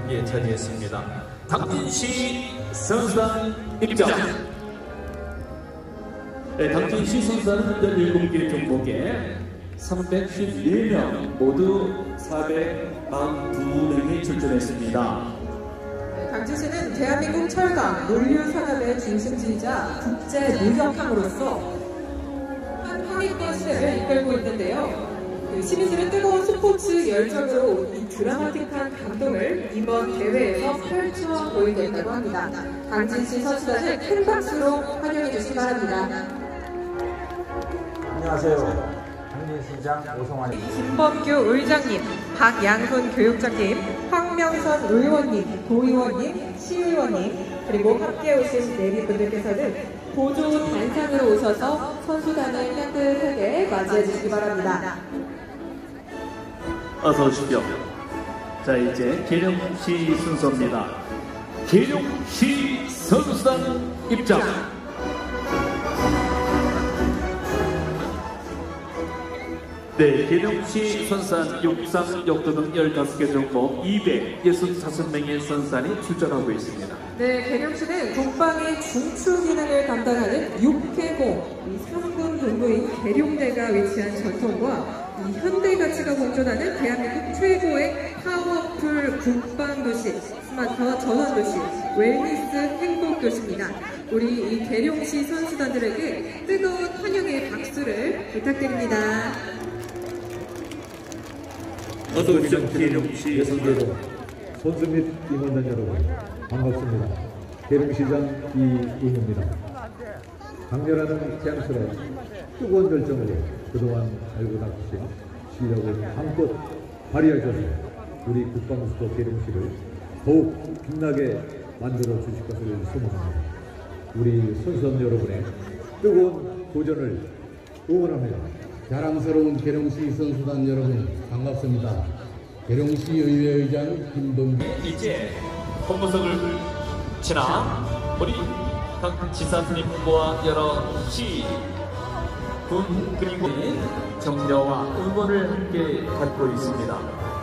예, 차지했습니다. 당진시 선수단 입장. 네, 당진시 선수단은 17개 종목에 314명, 모두 442명이 출전했습니다. 당진시는 대한민국 철강, 논류 산업의 중심지이자 국제 노력함으로써 항해권 시대를 이끌고 있는데요. 시민들의 뜨거운 스포츠 열정으로 이 드라마틱한 감동을 이번 대회에서 펼쳐 보이겠다고 합니다. 당진시 선수단을 큰 박수로 환영해 주시기 바랍니다. 안녕하세요. 당진시장 오성환입니다. 김범규 의장님, 박양훈 교육장님, 황명선 의원님, 도의원님, 시의원님, 그리고 함께 오신 내빈분들께서는 보조 단상으로 오셔서 선수단을 따뜻하게 맞이해 주시기 바랍니다. 어서 오십시오. 자, 이제 계룡시 순서입니다. 계룡시 선수단 입장. 네, 계룡시 선수단 육상, 역도 등 15개 종목 265명의 선수단이 출전하고 있습니다. 네, 계룡시는 국방의 중추 기능을 담당하는 육해공, 이 3군 본부인 계룡대가 위치한 전통과 이 현대 가치가 공존하는 대한민국 최고의 파워풀 국방도시, 스마트 전환도시, 웰니스 행복도시입니다. 우리 이 계룡시 선수단들에게 뜨거운 환영의 박수를 부탁드립니다. 어서 오십시오. 계룡시 예선대로 선수 및 임원단 여러분 반갑습니다. 계룡시장 이웅입니다. 강렬하는 태양철에 뜨거운 결정으로 그동안 알고 닥친 시력을 한껏 발휘하셔서 우리 국방수도 계룡시를 더욱 빛나게 만들어 주실 것을 소망합니다. 우리 선수단 여러분의 뜨거운 도전을 응원합니다. 자랑스러운 계룡시 선수단 여러분 반갑습니다. 계룡시 의회 의장 김범규. 이제 본부석을 지나 우리 각 지사선임 후보와 여러 시, 군 그리고 격려와 응원을 함께 받고 있습니다.